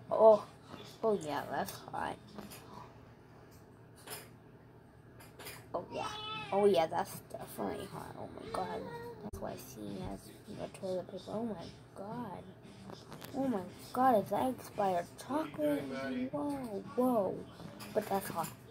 Oh, oh yeah, that's hot. Oh yeah, that's definitely hot. Oh my god. That's why C has the toilet paper. Oh my god. Oh my god, is that expired chocolate? Whoa, whoa. But that's hot.